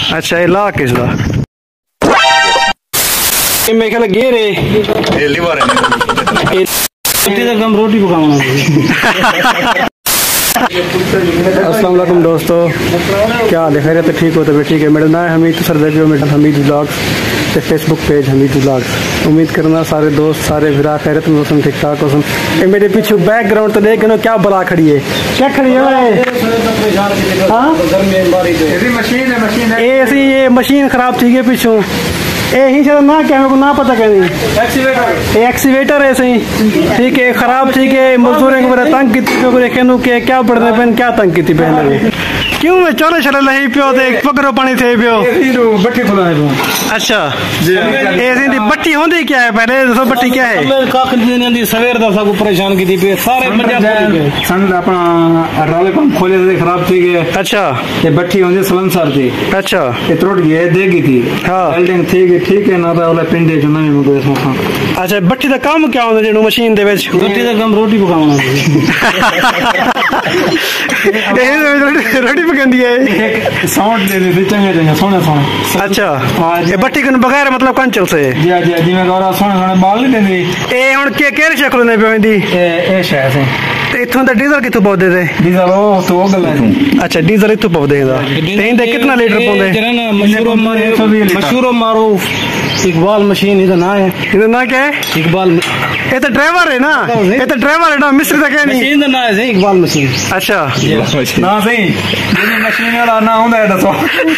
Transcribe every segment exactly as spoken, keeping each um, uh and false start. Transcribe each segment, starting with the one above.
अच्छा ये ला किसदा मैं ख्याल गेर है ये लीवर है ये कम रोटी पकाना। अस्सलाम वालेकुम दोस्तों, क्या हाल है? खैरियत तो ठीक हो तो ठीक है। मेरा नाम है हमीद सरदेवी, मेरा हमीद व्लॉग्स ते फेसबुक पेज हमीद व्लॉग्स। उम्मीद करना सारे दोस्त सारे फिरा खैरियत में मौसम ठीक ठाक हो। मेरे पीछे बैकग्राउंड तो देख क्या बला खड़ी है, क्या खड़ी है? ये मशीन खराब थी है पिछू ए ही ना क्या मेरे को ना पता कहनी एक्सीवेटर है सही ठीक है खराब ठीक है। मजदूर को बड़ा तंग की के क्या पढ़ने पे क्या तंग की पहले क्यों मैं चले चले लही पियो ते पकड़ो पानी थे पियो बट्टी खुला है। अच्छा ए दी बट्टी होंदी क्या है पहले दसो बट्टी क्या है? काख दी सवेर दा सब परेशान की थी पे सारे पंजाब सन अपना राले पंप खोले थे खराब थी गए। अच्छा ये बट्टी होंदी सलंसर थी। अच्छा ये टूट गई देगी थी। हां वेल्डिंग थी ठीक है ना वाला पिंडे जो नवी मुको इसमें। अच्छा बट्टी दा काम क्या होंदा जेनु मशीन दे विच? बट्टी दा काम रोटी पकावना रोटी पकांदी है साउंड दे दे चंगे चंगे सोने सोने। अच्छा ये बट्टी कन बगैर मतलब कौन चल से? जी जी जी मैं गौरा सोने सोने बाल नहीं देंदी ए हुन के केर शक्ल ने पेंदी ए ए शायद से ते इथों दा डीजल किथों पौदे दे? डीजल ओ तो गल है। अच्छा डीजल इथों पौदे दा तें दे कितना लीटर पौंदे? मशहूर मशहूर मारो इकबाल मशीन इधर ना है। इधर ना क्या है? इकबाल ये तो ड्राइवर है ना, ये तो ड्राइवर है ना, मिस्त्री तो क्या नहीं मशीन ना है इकबाल मशीन। अच्छा ना सही मशीन वाला ना होंदा है दसो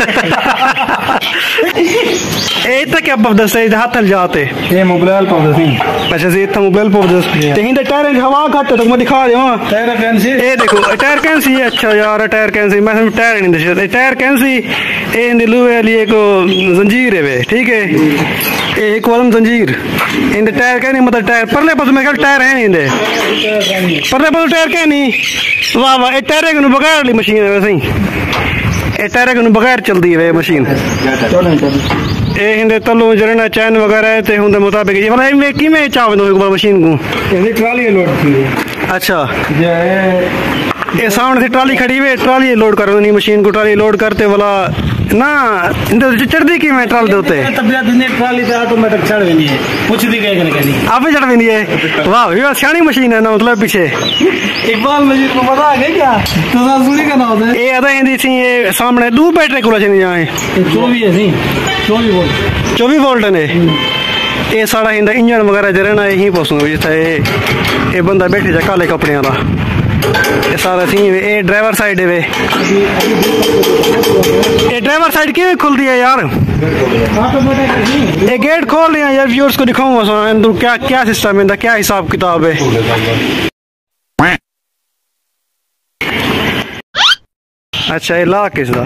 ए तो क्या पवदा से हाथ हल जाते ये मोबाइल पवदा सी। अच्छा से इतना मोबाइल पवदा ते हिंदे टायर में हवा घट तो मैं दिखा दे हां टायर कैंसी ए देखो टायर कैंसी है। अच्छा यार टायर कैंसी मैं टायर नहीं दे टायर कैंसी ए हिंदे लुए वाली एक जंजीर है वे ठीक है एक वालम जंजीर इन टायर क्या नहीं मतलब टायर परले पास में टायर है नहीं इंदे परले पास टायर क्या नहीं। वाह वाह ए टायर के बगैर वाली मशीन है वैसे ही ए टायर के बगैर चलती है मशीन ए हिंदे तल्लो जरना चैन वगैरह है ते हुंदे मुताबिक ये मतलब मैं की में चावनो एक बार मशीन को ये ट्राली लोड की। अच्छा ये ये साउंड से ट्राली खड़ी हुई ट्राली लोड करो नहीं मशीन को ट्राली लोड करते वाला ना चढ़ती की मैं ट्राल देते ट्राली से ऑटोमेटिक चढ़ भी नहीं है कुछ भी कह आप चढ़ भी नहीं है। वाह ये सियानी मशीन है ना मतलब पीछे इकबाल मशीन को पता है क्या तो सूरी का नाम है ये अदा हिंदी सी ये सामने दो बैटरी को नहीं जाए चौबीस है सी चौबीस वोल्ट चौबीस वोल्ट ने ये सारा हिंदा इंजन वगैरह जरना यही पहुंचूंगा जिथे ये बंदा बैठे जा काले कपड़े वाला ये सारा सी ये ड्राइवर साइड है वे ये ड्राइवर साइड क्यों खुलती है यार? ये गेट खोल रहे हैं यार व्यूअर्स को दिखाऊंगा तो क्या क्या सिस्टम है क्या हिसाब किताब है। अच्छा ये ला किसदा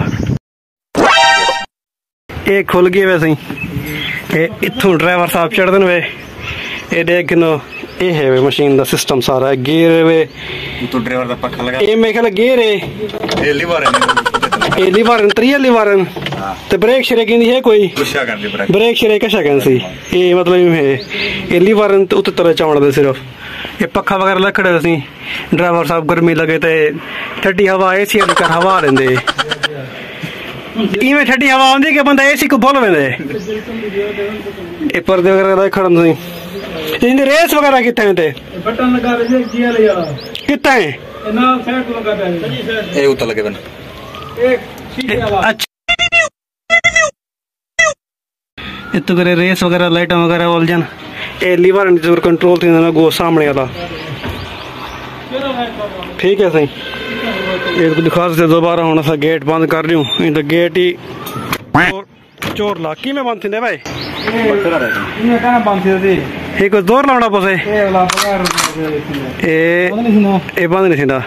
ये खुल गई वैसे ही इथों ड्राइवर साहब चढ़ देन वे ये देख नो ये है वे मशीन दा सिस्टम सारा गियर वे तो ड्राइवर दा पक्का लगा ये मेरे ख्याल गियर है ये लीवर है ये लीवर त्रिया लीवर ते ब्रेक शरे की है कोई ब्रेक शरे कशा कैंसी ये मतलब है ये लीवर उत तरह चावण दे सिर्फ ये पक्का वगैरह लखड़े सी ड्राइवर साहब गर्मी लगे ते ठंडी हवा एसी वाली कर हवा लेंदे इवें ठंडी हवा आंदी के बंदा एसी को बोल वेंदे ए पर्दे वगैरह खड़न सी इन रेस वगैरह कितने थे बटन लगा रहे गियर लिया कितने है ना सेट लगा दे ए उत लगे बन एक शीशे वाला। अच्छा ये तो करे रेस वगैरह लाइट वगैरह बोल जान ए लीवर जोर कंट्रोल थी ना गो सामने वाला ठीक है सही ये तो दिखा से दोबारा होना सा गेट बंद कर रही हूँ इन तो गेट ही चोर ला की में बंद थी भाई ये कहां बंद थी एक जोर लाउना पसे ए ए ए बंद नहीं थी।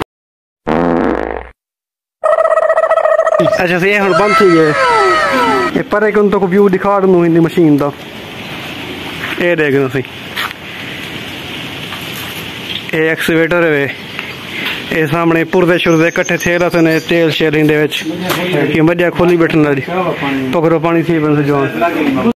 अच्छा से हुन बंद थी गए ये पर एक तो व्यू दिखा दूं इन मशीन दा ए देख लो सही ए एक्सीवेटर है ये सामने पुरदे शुरदे कट्ठे थे रहते तेल शेल इंदे विच ये मडिया खोली बैठन वाली पकड़ो पानी थी बन से जो